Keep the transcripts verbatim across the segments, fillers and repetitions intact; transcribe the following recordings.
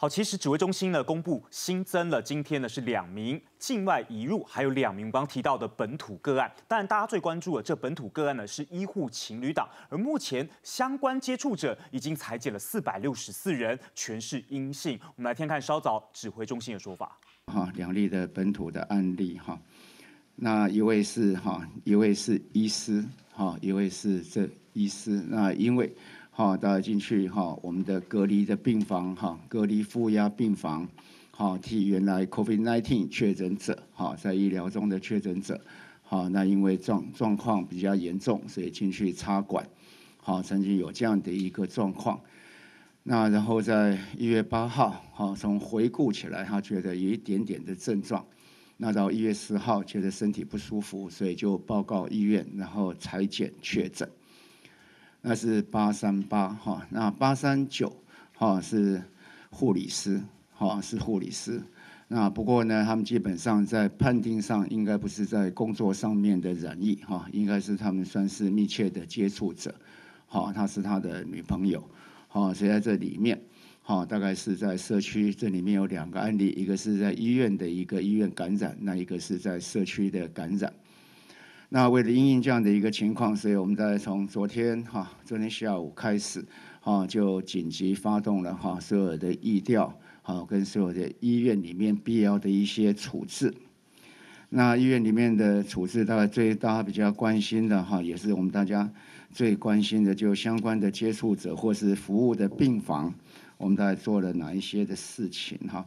好，其实指挥中心呢公布新增了今天呢是两名境外移入，还有两名刚刚提到的本土个案。当然，大家最关注的这本土个案呢是医护情侣档，而目前相关接触者已经裁减了四百六十四人，全是阴性。我们来听看稍早指挥中心的说法。 哈，两例的本土的案例哈，那一位是哈，一位是医师哈，一位是这医师。那因为哈，大家进去哈，我们的隔离的病房哈，隔离负压病房，好替原来 COVID 十九 确诊者哈，在医疗中的确诊者，好，那因为状状况比较严重，所以进去插管，好，曾经有这样的一个状况。那然后在一月八号，好，从回顾起来，他觉得有一点点的症状。那到一月十号，觉得身体不舒服，所以就报告医院，然后采检确诊。那是八三八哈，那八三九哈是护理师，哈是护理师。那不过呢，他们基本上在判定上应该不是在工作上面的染疫哈，应该是他们算是密切的接触者，好，他是他的女朋友，好，所以在这里面。好，大概是在社区，这里面有两个案例，一个是在医院的一个医院感染，那一个是在社区的感染。那为了因应这样的一个情况，所以我们在从昨天哈，昨天下午开始，哈就紧急发动了哈所有的疫调，好跟所有的医院里面必要的一些处置。那医院里面的处置，大概最大家比较关心的哈，也是我们大家最关心的，就相关的接触者或是服务的病房。我们大概做了哪一些的事情哈？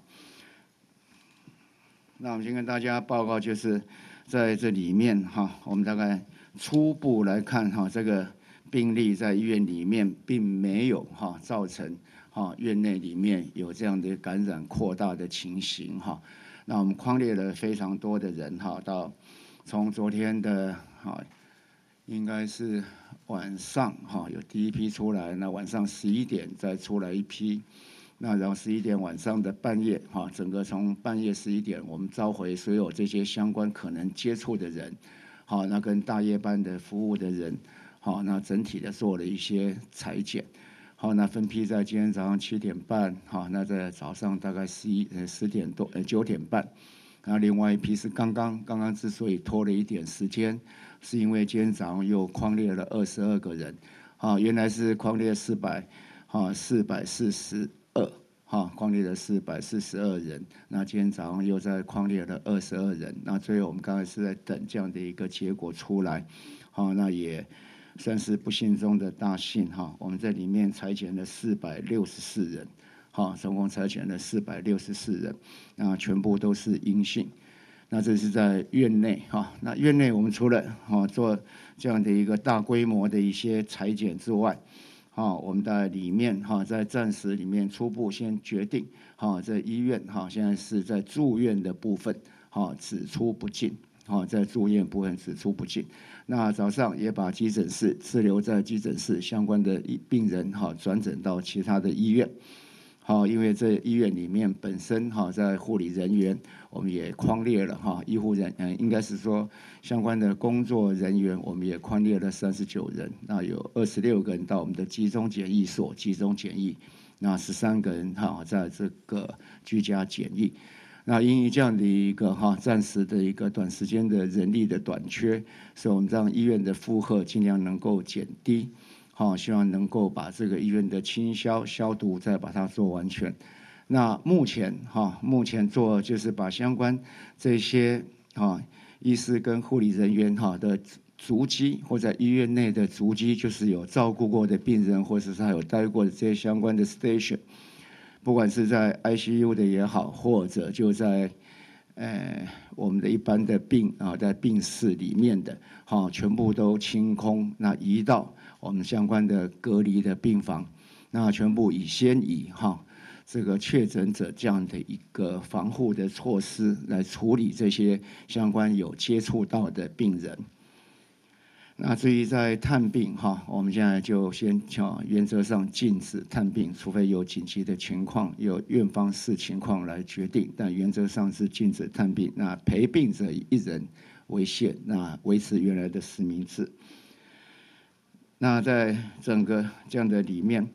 那我们先跟大家报告，就是在这里面哈，我们大概初步来看哈，这个病例在医院里面并没有哈造成哈院内里面有这样的感染扩大的情形哈。那我们匡列了非常多的人哈，到从昨天的哈。应该是晚上哈有第一批出来，那晚上十一点再出来一批，那然后十一点晚上的半夜哈，整个从半夜十一点我们召回所有这些相关可能接触的人，好，那跟大夜班的服务的人，好，那整体的做了一些裁剪，好，那分批在今天早上七点半，好，那在早上大概十一呃十点多呃九点半。那另外一批是刚刚刚刚之所以拖了一点时间，是因为今天早上又匡列了二十二个人，啊，原来是匡列四百，啊四百四十二，哈，匡列了四百四十二人，那今天早上又在匡列了二十二人，那最后我们刚才是在等这样的一个结果出来，好，那也算是不幸中的大幸哈，我们在里面裁减了四百六十四人。好，总共采检了四百六十四人，那全部都是阴性。那这是在院内哈，那院内我们除了哈做这样的一个大规模的一些采检之外，好，我们在里面哈在暂时里面初步先决定，哈在医院哈现在是在住院的部分，哈只出不进，哈在住院部分只出不进。那早上也把急诊室滞留在急诊室相关的病人哈转诊到其他的医院。好，因为这医院里面本身哈，在护理人员，我们也匡列了哈，医护人嗯，应该是说相关的工作人员，我们也匡列了三十九人，那有二十六个人到我们的集中检疫所集中检疫，那十三个人哈，在这个居家检疫。那因为这样的一个哈暂时的一个短时间的人力的短缺，所以我们让医院的负荷尽量能够减低。好，希望能够把这个医院的清消消毒再把它做完全。那目前哈，目前做就是把相关这些哈医师跟护理人员哈的足迹，或者医院内的足迹，就是有照顾过的病人，或者是他有待过的这些相关的 station， 不管是在 I C U 的也好，或者就在呃我们的一般的病啊，在病室里面的，哈，全部都清空，那移到我们相关的隔离的病房，那全部以先以哈这个确诊者这样的一个防护的措施来处理这些相关有接触到的病人。那至于在探病哈，我们现在就先啊原则上禁止探病，除非有紧急的情况，有院方视情况来决定，但原则上是禁止探病。那陪病者以一人为限，那维持原来的实名制。那在整个这样的里面，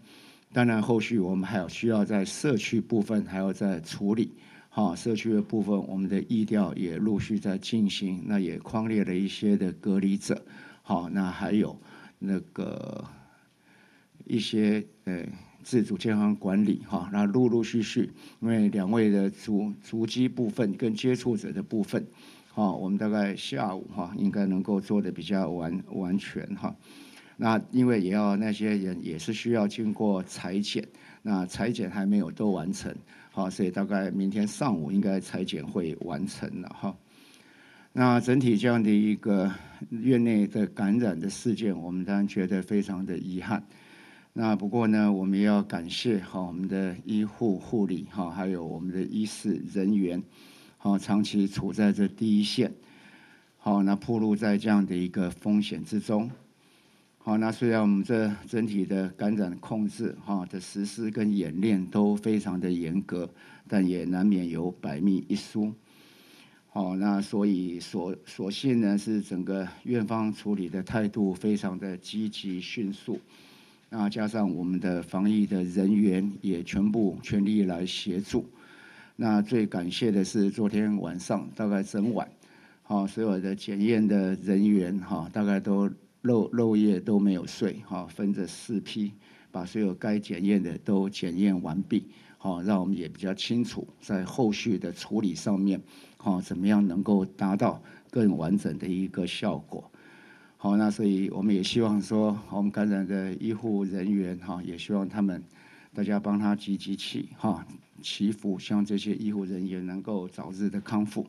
当然后续我们还有需要在社区部分还要再处理。好，社区的部分，我们的疫调也陆续在进行，那也匡列了一些的隔离者。好，那还有那个一些呃自主健康管理哈，那陆陆续续，因为两位的足足迹部分跟接触者的部分，好，我们大概下午哈应该能够做的比较完完全哈。那因为也要那些人也是需要经过采检，那采检还没有都完成。好，所以大概明天上午应该采检会完成了哈。那整体这样的一个院内的感染的事件，我们当然觉得非常的遗憾。那不过呢，我们也要感谢哈我们的医护护理哈，还有我们的医事人员，好长期处在这第一线，好那暴露在这样的一个风险之中。好，那虽然我们这整体的感染控制哈的实施跟演练都非常的严格，但也难免有百密一疏。好，那所以所所幸呢是整个院方处理的态度非常的积极迅速，那加上我们的防疫的人员也全部全力来协助。那最感谢的是昨天晚上大概整晚，好所有的检验的人员哈大概都。漏漏夜都没有睡，哈，分着四批，把所有该检验的都检验完毕，好，让我们也比较清楚在后续的处理上面，好，怎么样能够达到更完整的一个效果。好，那所以我们也希望说，我们感染的医护人员，哈，也希望他们大家帮他集集气，哈，祈福，希望这些医护人员能够早日的康复。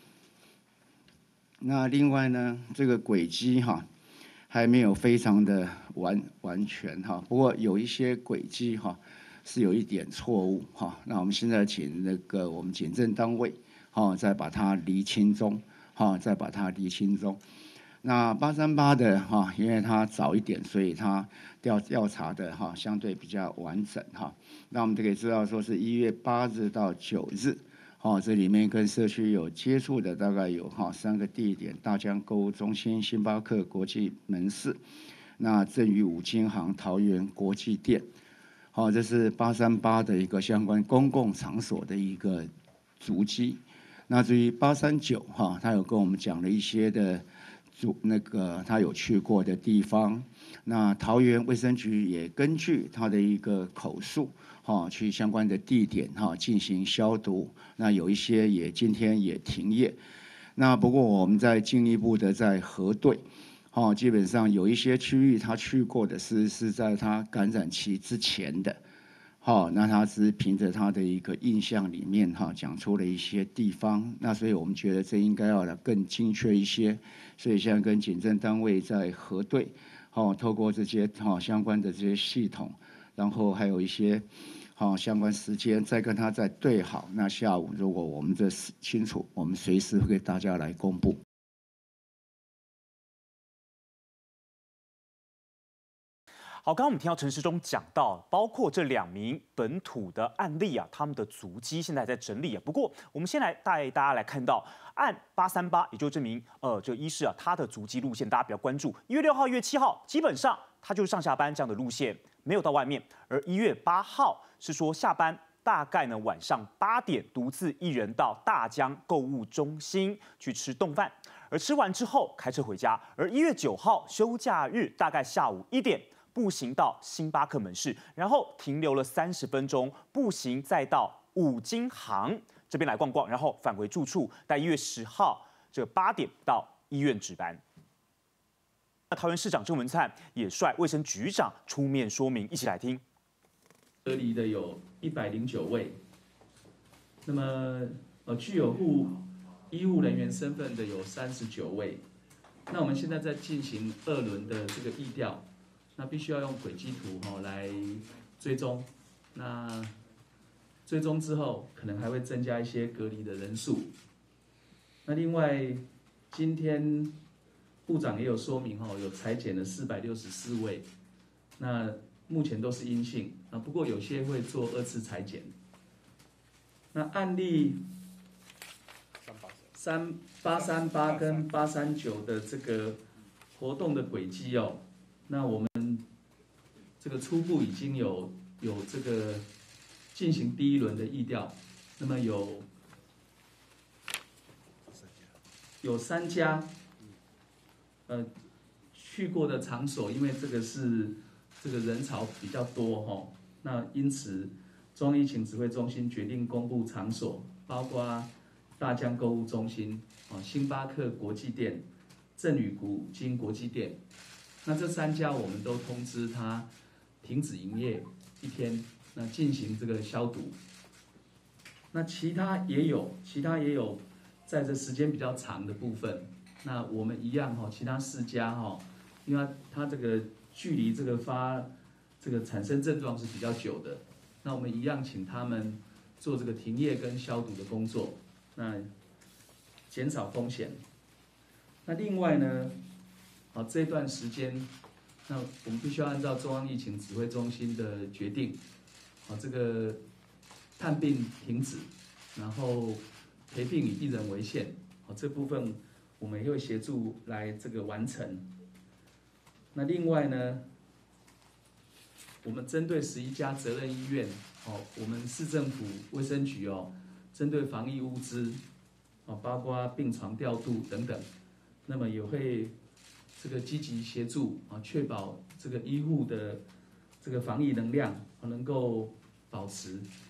那另外呢，这个轨迹哈。还没有非常的完完全哈，不过有一些轨迹哈是有一点错误哈。那我们现在请那个我们检政单位哈再把它厘清中哈，再把它厘清中。那八三八的哈，因为它早一点，所以它调调查的哈相对比较完整哈。那我们就可以知道说是一月八日到九日。哦，这里面跟社区有接触的大概有哈三个地点：大江购物中心、星巴克国际门市、那正宇五金行桃园国际店。好，这是八三八的一个相关公共场所的一个足迹。那至于八三九哈，他有跟我们讲了一些的主那个他有去过的地方。那桃园卫生局也根据他的一个口述。哈，去相关的地点哈进行消毒，那有一些也今天也停业，那不过我们在进一步的在核对，哈，基本上有一些区域他去过的是是在他感染期之前的，好，那他是凭着他的一个印象里面哈讲出了一些地方，那所以我们觉得这应该要更精确一些，所以现在跟检政单位在核对，好，透过这些哈相关的这些系统，然后还有一些。好，相关时间再跟他再对好。那下午如果我们这清楚，我们随时会给大家来公布。 好，刚刚我们听到陈时中讲到，包括这两名本土的案例啊，他们的足迹现在在整理啊。不过，我们先来带大家来看到，按八三八，也就是这名呃这个医师啊，他的足迹路线，大家比较关注。一月六号、一月七号，基本上他就是上下班这样的路线，没有到外面。而一月八号是说下班大概呢晚上八点，独自一人到大江购物中心去吃冻饭，而吃完之后开车回家。而一月九号休假日，大概下午一点。步行到星巴克门市，然后停留了三十分钟，步行再到五金行这边来逛逛，然后返回住处。在一月十号这八点到医院值班。那桃园市长郑文灿也率卫生局长出面说明，一起来听。 隔离的有一百零九位，那么呃具有护医务人员身份的有三十九位。那我们现在在进行二轮的这个疫调。那必须要用轨迹图哈来追踪，那追踪之后，可能还会增加一些隔离的人数。那另外，今天部长也有说明哈，有采检了四百六十四位，那目前都是阴性啊，不过有些会做二次采检。那案例三八三八跟八三九的这个活动的轨迹哦。那我们这个初步已经有有这个进行第一轮的疫调，那么有有三家，呃，去过的场所，因为这个是这个人潮比较多哈，那因此中央疫情指挥中心决定公布场所，包括大江购物中心、啊星巴克国际店、振宇古今国际店。那这三家我们都通知他停止营业一天，那进行这个消毒。那其他也有，其他也有，在这时间比较长的部分，那我们一样哈，其他四家哈，因为它这个距离这个发这个产生症状是比较久的，那我们一样请他们做这个停业跟消毒的工作，那减少风险。那另外呢？好，这段时间，那我们必须要按照中央疫情指挥中心的决定，好，这个探病停止，然后陪病以一人为限，好，这部分我们也会协助来这个完成。那另外呢，我们针对十一家责任医院，哦，我们市政府卫生局哦，针对防疫物资，哦，包括病床调度等等，那么也会这个积极协助啊，确保这个医护的这个防疫能量能够保持。